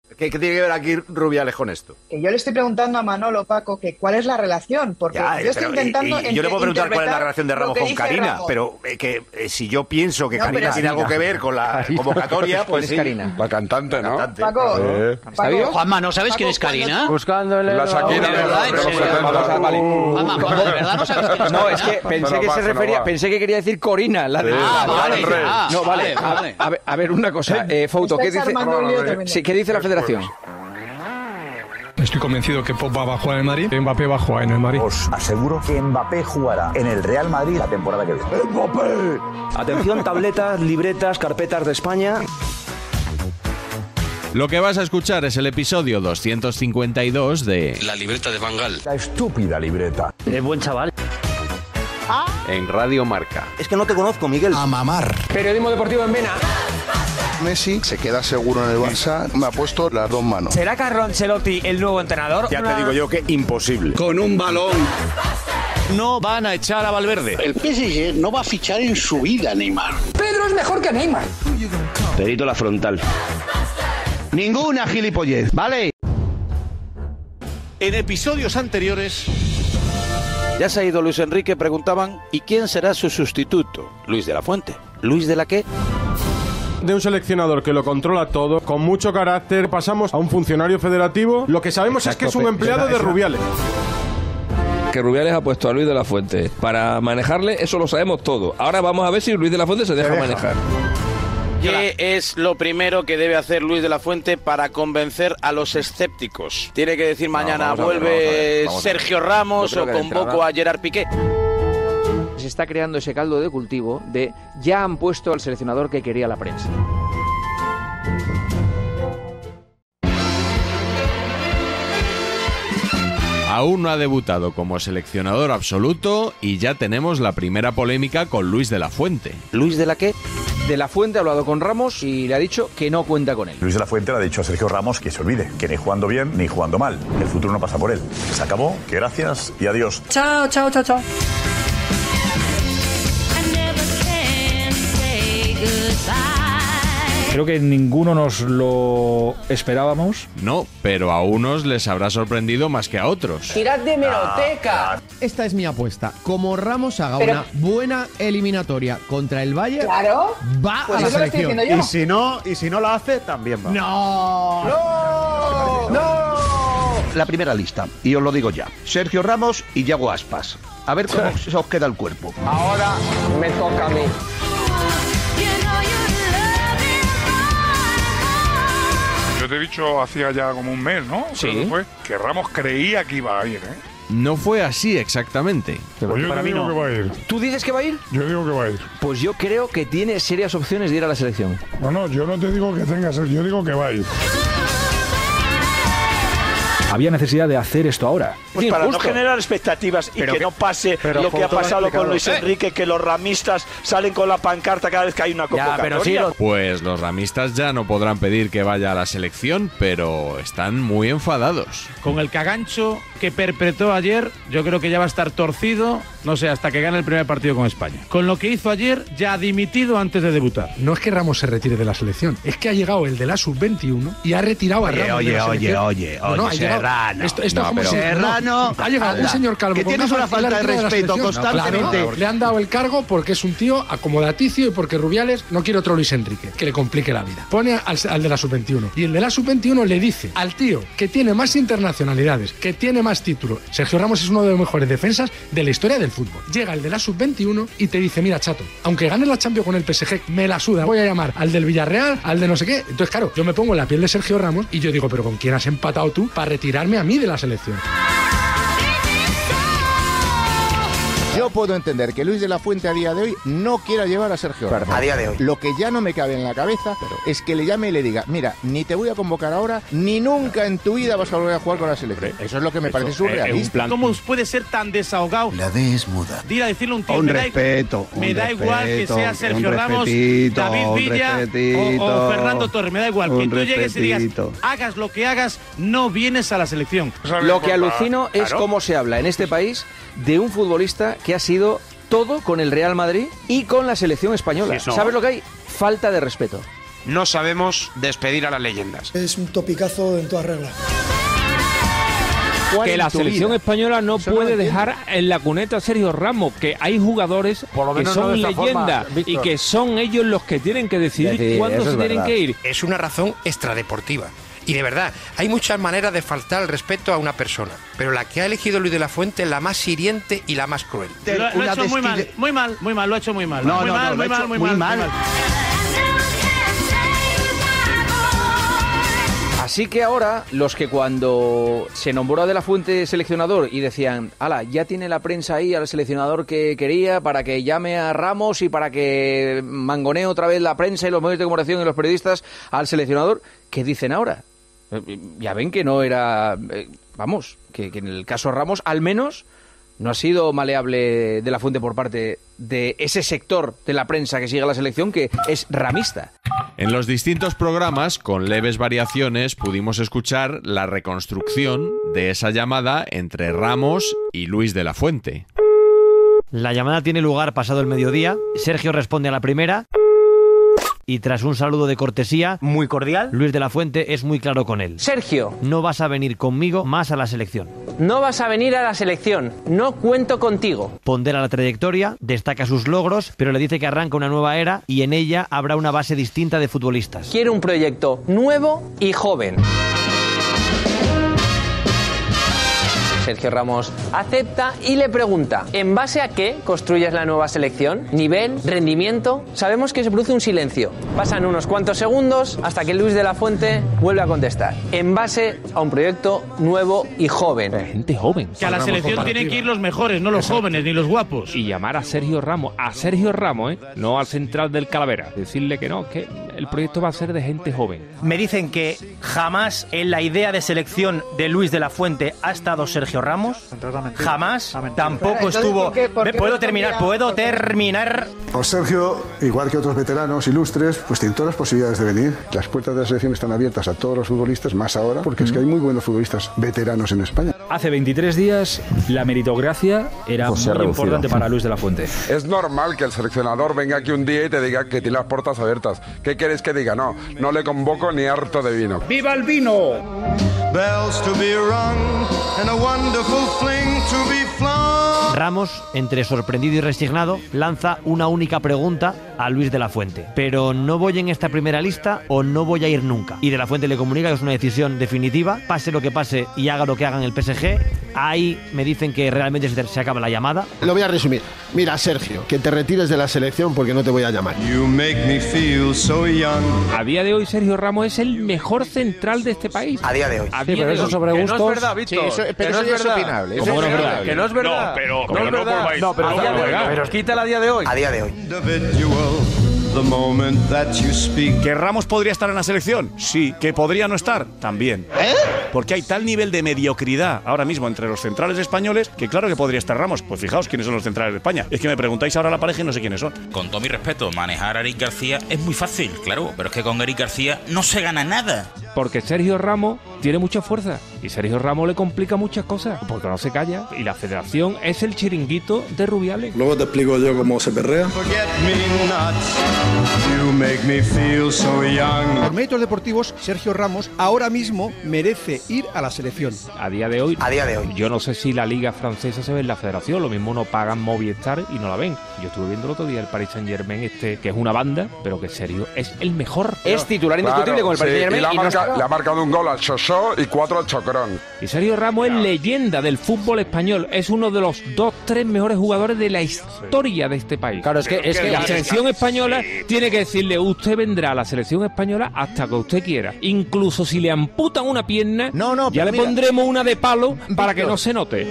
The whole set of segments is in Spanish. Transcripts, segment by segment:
¿Qué tiene que ver aquí Rubiales con esto? Que yo le estoy preguntando a Manolo, Paco, que cuál es la relación, porque Ya, yo estoy intentando... y yo le puedo preguntar cuál es la relación de Ramos con Karina, Ramos. pero si yo pienso que Karina tiene algo que ver con la convocatoria, pues sí. Karina? La cantante, ¿no? Paco, Paco, Juanma, ¿no sabes quién es Karina? Buscándole... La Shakira ¿De verdad? ¿En serio? Juanma, ¿de verdad no sabes quién es Karina? No, es que pensé que quería decir Corina, la de... vale. No, vale. A ver, una cosa. Fouto, ¿qué dice? Sí, ¿qué dice la Federación? Estoy convencido que Pop va a jugar en el Madrid, Mbappé va a jugar en el Madrid. Os aseguro que Mbappé jugará en el Real Madrid la temporada que viene. ¡Mbappé! Atención, tabletas, libretas, carpetas de España. Lo que vas a escuchar es el episodio 252 de La libreta de Van Gaal. La estúpida libreta. Es buen chaval. En Radio Marca. Es que no te conozco, Miguel. A mamar. Periodismo deportivo en Vena. Messi se queda seguro en el Barça. Me ha puesto las dos manos. ¿Será Carlo Ancelotti el nuevo entrenador? Ya te digo yo que imposible. Con un balón. No van a echar a Valverde. El PSG no va a fichar en su vida, Neymar. Pedro es mejor que Neymar. Perito la frontal. Ninguna gilipollez, ¿vale? En episodios anteriores... Ya se ha ido Luis Enrique, preguntaban, ¿y quién será su sustituto? Luis de la Fuente. ¿Luis de la qué? De un seleccionador que lo controla todo, con mucho carácter, pasamos a un funcionario federativo. Lo que sabemos es que es un empleado de Rubiales. Que Rubiales ha puesto a Luis de la Fuente para manejarle, eso lo sabemos todo. Ahora vamos a ver si Luis de la Fuente se deja manejar. ¿Qué es lo primero que debe hacer Luis de la Fuente para convencer a los escépticos? Tiene que decir mañana, vuelve Sergio Ramos o convoco a Gerard Piqué. Se está creando ese caldo de cultivo de ya han puesto al seleccionador que quería la prensa. Aún no ha debutado como seleccionador absoluto y ya tenemos la primera polémica con Luis de la Fuente. ¿Luis de la qué? De la Fuente ha hablado con Ramos y le ha dicho que no cuenta con él. Luis de la Fuente le ha dicho a Sergio Ramos que se olvide, que ni jugando bien ni jugando mal. El futuro no pasa por él. Se acabó, que gracias y adiós. Chao, chao, chao, chao. Creo que ninguno nos lo esperábamos. No, pero a unos les habrá sorprendido más que a otros. ¡Tirad de hemeroteca! Esta es mi apuesta. Como Ramos haga una buena eliminatoria contra el Bayern, va pues a la eso lo estoy selección. diciendo yo. Y si no la hace, también va. ¡No! La primera lista, y os lo digo ya. Sergio Ramos y Yago Aspas. A ver cómo se os queda el cuerpo. Ahora me toca a mí. Yo te he dicho hacía ya como un mes, ¿no? Sí. Creo que fue, que Ramos creía que iba a ir, ¿eh? No fue así exactamente. Pues yo digo que va a ir. ¿Tú dices que va a ir? Yo digo que va a ir. Pues yo creo que tiene serias opciones de ir a la selección. No, yo no te digo que tengas, yo digo que va a ir. Había necesidad de hacer esto ahora. Pues para no generar expectativas y que no pase lo que ha pasado con Luis Enrique, que los ramistas salen con la pancarta cada vez que hay una convocatoria. Pues los ramistas ya no podrán pedir que vaya a la selección, pero están muy enfadados. Con el cagancho que perpetró ayer, yo creo que ya va a estar torcido, no sé, hasta que gane el primer partido con España. Con lo que hizo ayer, ya ha dimitido antes de debutar. No es que Ramos se retire de la selección, es que ha llegado el de la sub-21 y ha retirado a Ramos de la selección. Oye, Serrano. Esto es como si Serrano, ha llegado un señor calvo que con tienes una falta de respeto constantemente. Claro, le han dado el cargo porque es un tío acomodaticio y porque Rubiales no quiere otro Luis Enrique que le complique la vida. Pone al de la sub-21 y el de la sub-21 le dice al tío que tiene más internacionalidades, que tiene más títulos. Sergio Ramos es uno de los mejores defensas de la historia del fútbol. Llega el de la sub-21 y te dice, mira, chato, aunque gane la Champions con el PSG, me la suda, voy a llamar al del Villarreal, al de no sé qué. Entonces, claro, yo me pongo en la piel de Sergio Ramos y yo digo, pero ¿con quién has empatado tú para retirarme a mí de la selección? Yo puedo entender que Luis de la Fuente a día de hoy no quiera llevar a Sergio Ramos. A día de hoy. Lo que ya no me cabe en la cabeza es que le llame y le diga, mira, ni te voy a convocar ahora, ni nunca en tu vida vas a volver a jugar con la selección. Eso es lo que me parece surrealista. ¿Cómo puede ser tan desahogado? La D es muda. De ir a decirle a un tío, Un respeto. me da igual que sea Sergio Ramos, David Villa o Fernando Torres, me da igual. Que tú llegues y digas, hagas lo que hagas, no vienes a la selección. Lo que alucino es cómo se habla en este país de un futbolista que ha sido todo con el Real Madrid y con la selección española. ¿Sabes lo que hay? Falta de respeto. no sabemos despedir a las leyendas. Es un topicazo en toda regla. Que la selección española no puede dejar en la cuneta a Sergio Ramos, que hay jugadores que son leyendas y que son ellos los que tienen que decidir cuándo se tienen que ir. Es una razón extradeportiva. Y de verdad, hay muchas maneras de faltar el respeto a una persona, pero la que ha elegido Luis de la Fuente es la más hiriente y la más cruel. Lo ha hecho muy mal, lo ha hecho muy mal. Muy mal. Así que ahora, los que cuando se nombró a De la Fuente seleccionador y decían, ala, ya tiene la prensa ahí al seleccionador que quería para que llame a Ramos y para que mangonee otra vez la prensa y los medios de comunicación y los periodistas al seleccionador, ¿qué dicen ahora? Ya ven que no era... que en el caso Ramos, al menos, no ha sido maleable De la Fuente por parte de ese sector de la prensa que sigue a la selección, que es ramista. En los distintos programas, con leves variaciones, pudimos escuchar la reconstrucción de esa llamada entre Ramos y Luis de la Fuente. La llamada tiene lugar pasado el mediodía. Sergio responde a la primera. Y tras un saludo de cortesía muy cordial, Luis de la Fuente es muy claro con él. Sergio, no vas a venir conmigo más a la selección. No vas a venir a la selección. No cuento contigo. Pondera la trayectoria, destaca sus logros, pero le dice que arranca una nueva era y en ella habrá una base distinta de futbolistas. Quiero un proyecto nuevo y joven. Sergio Ramos acepta y le pregunta, ¿en base a qué construyes la nueva selección? ¿Nivel? ¿Rendimiento? Sabemos que se produce un silencio. Pasan unos cuantos segundos hasta que Luis de la Fuente vuelve a contestar. En base a un proyecto nuevo y joven. Gente joven. Que a la selección tienen que ir los mejores, no los jóvenes ni los guapos. Y llamar a Sergio Ramos, no al central del Calavera. Decirle que no, que el proyecto va a ser de gente joven. Me dicen que jamás en la idea de selección de Luis de la Fuente ha estado Sergio Ramos. Jamás. Tampoco estuvo. ¿Puedo terminar? Pues Sergio, igual que otros veteranos ilustres, pues tiene todas las posibilidades de venir. Las puertas de la selección están abiertas a todos los futbolistas, más ahora, porque es que hay muy buenos futbolistas veteranos en España. Hace 23 días la meritocracia era muy importante para Luis de la Fuente. Es normal que el seleccionador venga aquí un día y te diga que tiene las puertas abiertas. ¿Qué quieres que diga? No le convoco ni harto de vino. ¡Viva el vino! Bells to be rung and a wonderful fling to be flung. Ramos, entre sorprendido y resignado, lanza una única pregunta a Luis de la Fuente. Pero no voy en esta primera lista o no voy a ir nunca. Y de la Fuente le comunica que es una decisión definitiva, pase lo que pase y haga lo que haga en el PSG. Ahí me dicen que realmente se acaba la llamada. Lo voy a resumir. Mira, Sergio, que te retires de la selección porque no te voy a llamar. You make me feel so young. A día de hoy Sergio Ramos es el mejor central de este país. A día de hoy. Pero eso sobre gustos. No es verdad, Víctor. Sí, pero eso es opinable. ¿Cómo no es verdad? Que no es verdad. Pero quítala a día de hoy. A día de hoy. ¿Que Ramos podría estar en la selección? Sí. ¿Que podría no estar? También. Porque hay tal nivel de mediocridad ahora mismo entre los centrales españoles que claro que podría estar Ramos. Pues fijaos quiénes son los centrales de España. Es que me preguntáis ahora la pareja y no sé quiénes son. Con todo mi respeto, manejar a Eric García es muy fácil, claro, pero es que con Eric García no se gana nada. Porque Sergio Ramos tiene mucha fuerza y Sergio Ramos le complica muchas cosas porque no se calla y la federación es el chiringuito de Rubiales. Luego te explico yo cómo se perrea. Por méritos deportivos, Sergio Ramos ahora mismo merece ir a la selección. A día de hoy, yo no sé si la liga francesa se ve en la federación, lo mismo no pagan Movistar y no la ven. Yo estuve viendo el otro día el Paris Saint-Germain que es una banda, pero que Sergio es el mejor. Es titular indiscutible con el Paris Saint-Germain. Le ha marcado un gol al Chosó y 4 al Chocrón. Y Sergio Ramos es leyenda del fútbol español, es uno de los 2-3 mejores jugadores de la historia de este país. Claro, es que la selección española tiene que decirle, usted vendrá a la selección española hasta que usted quiera. Incluso si le amputan una pierna, ya le pondremos una de palo para que no se note.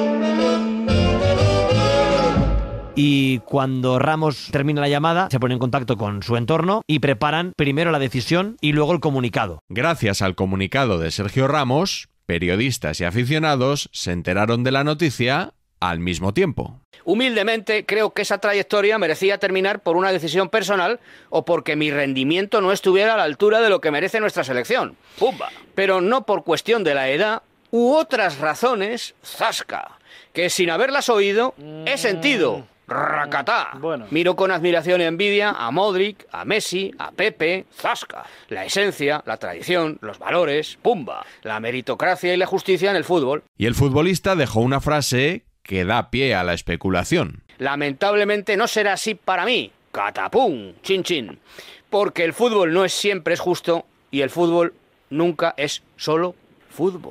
Y cuando Ramos termina la llamada, se pone en contacto con su entorno y preparan primero la decisión y luego el comunicado. Gracias al comunicado de Sergio Ramos, periodistas y aficionados se enteraron de la noticia al mismo tiempo. Humildemente, creo que esa trayectoria merecía terminar por una decisión personal o porque mi rendimiento no estuviera a la altura de lo que merece nuestra selección. ¡Pumba! Pero no por cuestión de la edad u otras razones, zasca, que sin haberlas oído he sentido ¡racatá! Bueno. Miro con admiración y envidia a Modric, a Messi, a Pepe, ¡zasca! La esencia, la tradición, los valores, ¡pumba! La meritocracia y la justicia en el fútbol. Y el futbolista dejó una frase que da pie a la especulación. Lamentablemente no será así para mí. ¡Catapum! ¡Chin chin! Porque el fútbol no siempre es justo y el fútbol nunca es solo fútbol.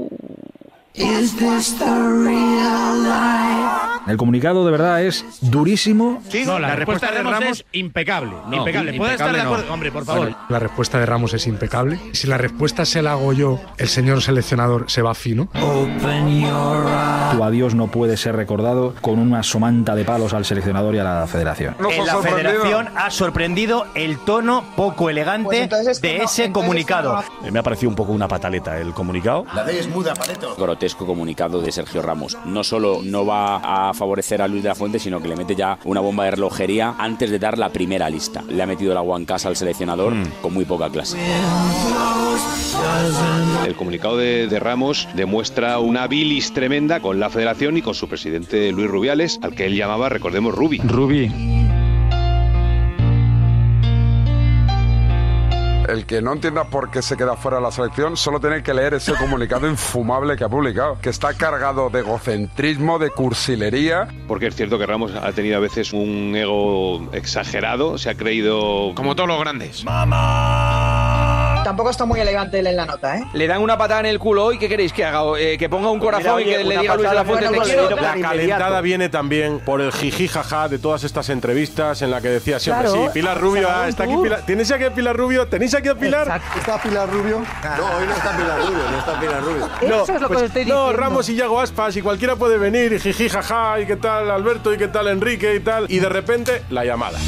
El comunicado de verdad es durísimo. No, la respuesta de Ramos es impecable. Impecable. ¿Puede estar de acuerdo? Hombre, por favor. La respuesta de Ramos es impecable. Si la respuesta se la hago yo, el señor seleccionador se va fino. Tu adiós no puede ser recordado con una somanta de palos al seleccionador y a la federación. En la federación ha sorprendido el tono poco elegante de ese comunicado. Me ha parecido un poco una pataleta el comunicado. La ley es muda, paleto. Grotesco comunicado de Sergio Ramos. No solo no va a favorecer a Luis de la Fuente, sino que le mete ya una bomba de relojería antes de dar la primera lista. Le ha metido el agua en casa al seleccionador con muy poca clase. El comunicado de Ramos demuestra una bilis tremenda con la federación y con su presidente Luis Rubiales, al que él llamaba, recordemos, Rubi. El que no entienda por qué se queda fuera de la selección solo tiene que leer ese comunicado infumable que ha publicado, que está cargado de egocentrismo, de cursilería. Porque es cierto que Ramos ha tenido a veces un ego exagerado, se ha creído... Como todos los grandes. Tampoco está muy elegante él en la nota, ¿eh? Le dan una patada en el culo y ¿qué queréis que haga? Que ponga un corazón y que le diga a Luis de la Fuente te quiero. La calentada viene también por el jiji jaja de todas estas entrevistas en la que decía siempre, sí, Pilar Rubio, está aquí Pilar. ¿Tenéis aquí a Pilar Rubio? ¿Tenéis aquí a Pilar? Exacto. ¿Está Pilar Rubio? No, hoy no está Pilar Rubio, no está Pilar Rubio. Eso es lo que os estoy diciendo. No, Ramos y Yago Aspas y cualquiera puede venir y jiji jaja y qué tal Alberto y qué tal Enrique y tal. Y de repente, la llamada.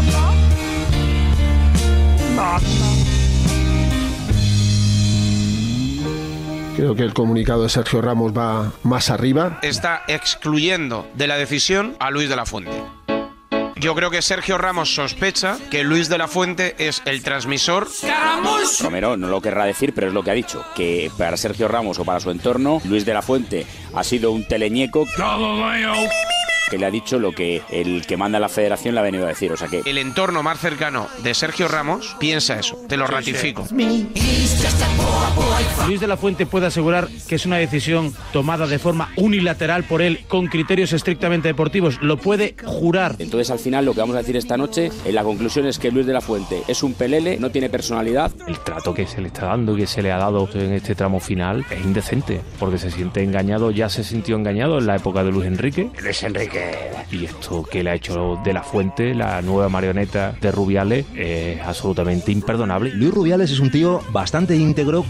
Creo que el comunicado de Sergio Ramos va más arriba. Está excluyendo de la decisión a Luis de la Fuente. Yo creo que Sergio Ramos sospecha que Luis de la Fuente es el transmisor. Romero no lo querrá decir, pero es lo que ha dicho, que para Sergio Ramos o para su entorno, Luis de la Fuente ha sido un teleñeco que le ha dicho lo que el que manda la federación le ha venido a decir. O sea que el entorno más cercano de Sergio Ramos piensa eso, te lo ratifico. Luis de la Fuente puede asegurar que es una decisión tomada de forma unilateral por él con criterios estrictamente deportivos. Lo puede jurar. Entonces al final lo que vamos a decir esta noche, en la conclusión es que Luis de la Fuente es un pelele, no tiene personalidad. El trato que se le está dando, que se le ha dado en este tramo final es indecente, porque se siente engañado, ya se sintió engañado en la época de Luis Enrique. Luis Enrique. Y esto que le ha hecho de la Fuente, la nueva marioneta de Rubiales, es absolutamente imperdonable. Luis Rubiales es un tío bastante íntegro.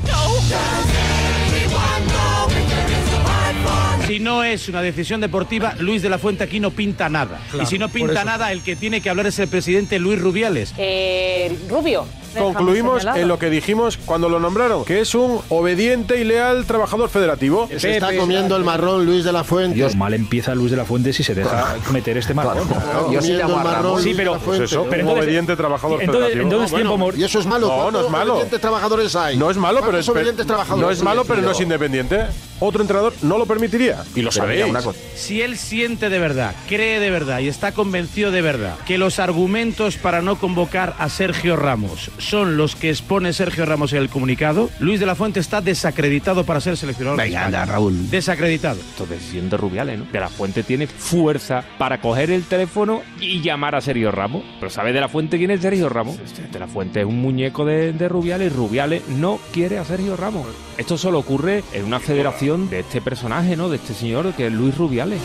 Si no es una decisión deportiva, Luis de la Fuente aquí no pinta nada. Claro, y si no pinta nada, el que tiene que hablar es el presidente Luis Rubiales. Rubio. Concluimos en lo que dijimos cuando lo nombraron, que es un obediente y leal trabajador federativo. Se está comiendo el marrón Luis de la Fuente. Dios, mal empieza Luis de la Fuente si se deja meter este marrón. Yo sí llamo a Ramos. Sí, pero pues eso, pero entonces, un obediente trabajador federativo. Entonces tiempo y eso es malo. No, no es malo. ¿Cuántos trabajadores hay? No es malo, pero es obedientes trabajadores. No es malo, pero no es independiente. Otro entrenador no lo permitiría. Y lo sabéis. Si él siente de verdad, cree de verdad y está convencido de verdad que los argumentos para no convocar a Sergio Ramos son los que expone Sergio Ramos en el comunicado, Luis de la Fuente está desacreditado para ser seleccionador. Venga, anda, Raúl. Desacreditado. Esto es decisión de Rubiales, ¿no? De la Fuente tiene fuerza para coger el teléfono y llamar a Sergio Ramos. Pero ¿sabe de la Fuente quién es Sergio Ramos? De la Fuente es un muñeco de Rubiales y Rubiales no quiere a Sergio Ramos. Esto solo ocurre en una federación de este personaje, ¿no? De este señor que es Luis Rubiales.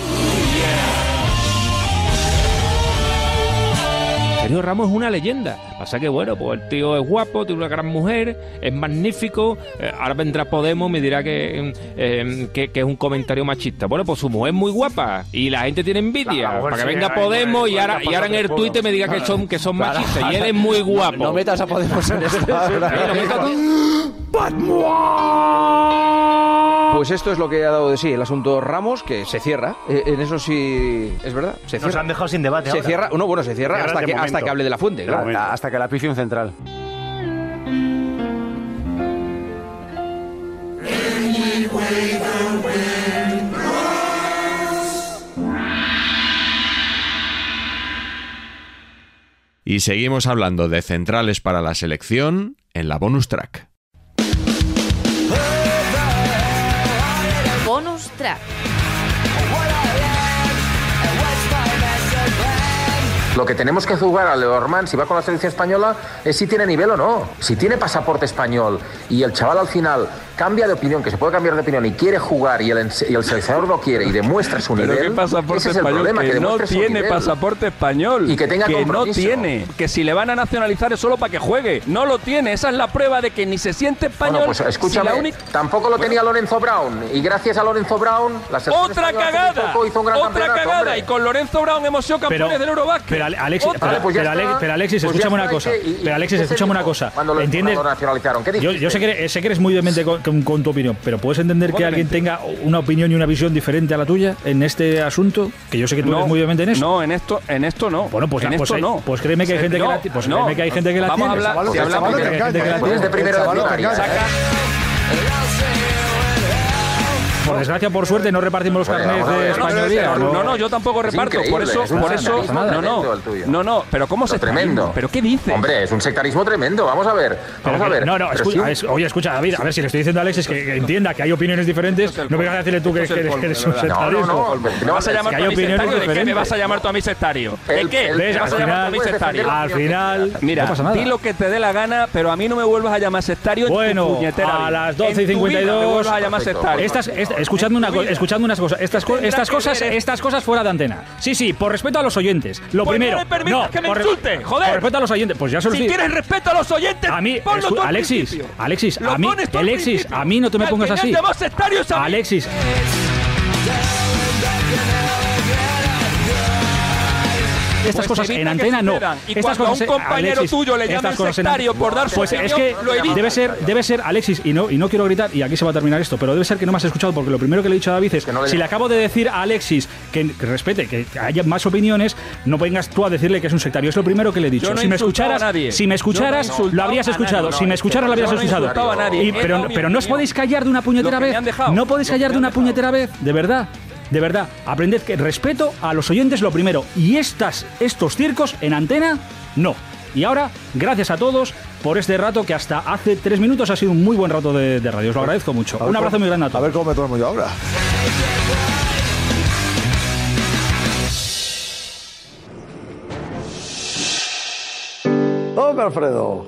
Sergio Ramos es una leyenda. Pasa que, bueno, pues el tío es guapo, tiene una gran mujer, es magnífico. Ahora vendrá Podemos y me dirá que es un comentario machista. Bueno, pues su mujer es muy guapa y la gente tiene envidia. Para que venga Podemos y ahora en el Twitter me diga que son machistas. Y él es muy guapo. No metas a Podemos en eso. Pues esto es lo que ha dado de sí el asunto Ramos, que se cierra. En eso sí es verdad. Se cierra. Nos han dejado sin debate. Se cierra. No, bueno, se cierra hasta que hable de la Fuente. Claro. Hasta que la pifie un central. Y seguimos hablando de centrales para la selección en la bonus track. Bonus track. Lo que tenemos que jugar a Leormand, si va con la selección española, es si tiene nivel o no. Si tiene pasaporte español y el chaval al final cambia de opinión, que se puede cambiar de opinión y quiere jugar y el seleccionador lo quiere y demuestra su nivel. Pero qué pasaporte ese es el español, problema, que no tiene pasaporte español. Y que tenga compromiso. No tiene, que si le van a nacionalizar es solo para que juegue. No lo tiene, esa es la prueba de que ni se siente español. Bueno, pues escúchame, tampoco lo tenía Lorenzo Brown. Y gracias a Lorenzo Brown, la selección ¡Otra cagada! hizo un gran cagada! Hombre. Y con Lorenzo Brown hemos sido campeones del Eurobasket. Pero Alexis, escúchame una cosa. Pero Alexis, escúchame una cosa. ¿Entiendes? Yo sé que eres muy vehemente con tu opinión, pero ¿puedes entender que alguien tenga una opinión y una visión diferente a la tuya en este asunto? Que yo sé que tú eres muy vehemente en eso. No, en esto no. Bueno, pues en esto no. Pues créeme que hay gente que la tiene. Vamos a hablar, si hablamos de Pues de primero de primaria. Por desgracia, por suerte, no repartimos los carnets de españolía. No, yo tampoco reparto. Por eso, no. Pero ¿cómo se tremendo? ¿Pero qué dices? Hombre, es un sectarismo tremendo. Vamos a ver. Oye, escucha, David, a ver si le estoy diciendo a Alexis que entienda que hay opiniones diferentes. No me vas a decirle tú que eres un sectario. No. ¿Me vas a llamar tú a mi sectario? ¿De qué me vas a llamar tú a mi sectario? ¿De qué? ¿Me vas a llamar tú a mi sectario? Al final, mira, di lo que te dé la gana, pero a mí no me vuelvas a llamar sectario. Bueno, a las 12:52. Escuchadme unas cosas. Estas cosas fuera de antena. Sí, por respeto a los oyentes. Lo pues primero. No me permitas que me insulte, joder. Por respeto a los oyentes. Pues ya se lo Si quieres respeto a los oyentes, a mí, Alexis, Alexis, a mí no te me pongas así. Alexis. Estas cosas en antena no. Estas cosas a un compañero tuyo le llaman sectario por dar su opinión, es que debe ser Alexis, y no quiero gritar, y aquí se va a terminar esto, pero debe ser que no me has escuchado, porque lo primero que le he dicho a David es si le acabo de decir a Alexis que respete, que haya más opiniones, no vengas tú a decirle que es un sectario. Es lo primero que le he dicho. Si me escucharas, lo habrías escuchado. Si me escucharas, lo habrías escuchado. Pero no os podéis callar de una puñetera vez. No podéis callar de una puñetera vez, de verdad. De verdad, aprended que respeto a los oyentes lo primero. Y estos circos en antena, no. Y ahora, gracias a todos por este rato que hasta hace 3 minutos ha sido un muy buen rato de radio. Os lo agradezco mucho. Un abrazo muy grande a todos. A ver cómo me tomo yo ahora. ¡Hombre, Alfredo!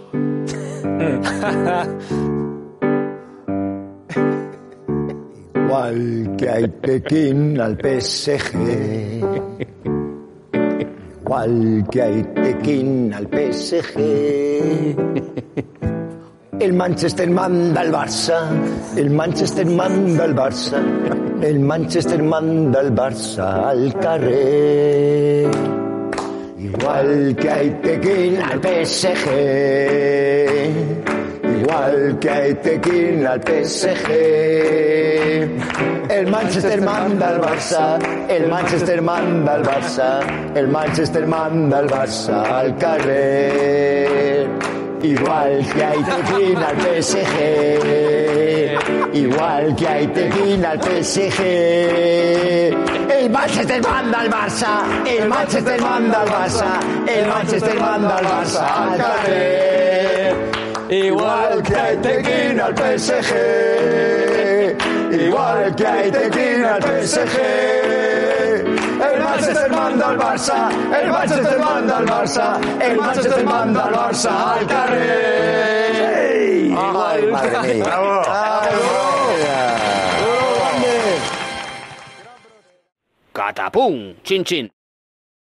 Igual que hay Pekín al PSG. Igual que hay Pekín al PSG. El Manchester manda al Barça. El Manchester manda al Barça. El Manchester manda al Barça al carrer. Igual que hay Pekín al PSG. Igual que hay Pekín al PSG. El Manchester manda al Barça. El Manchester manda al Barça. El Manchester manda al Barça al carrer. Igual que hay Pekín al PSG. Igual que hay Pekín al PSG. El Manchester manda al Barça. El Manchester manda al Barça. El Manchester manda al Barça al carrer. Igual que hay Pekín al PSG. Igual que hay Pekín al PSG. El Manchester manda al Barça. El Manchester manda al Barça. El Manchester manda al Barça al carrer. ¡Ay, madre mía! ¡Bravo! ¡Catapum! ¡Chin, chin!